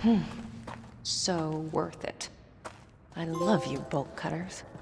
So worth it. I love you, bolt cutters.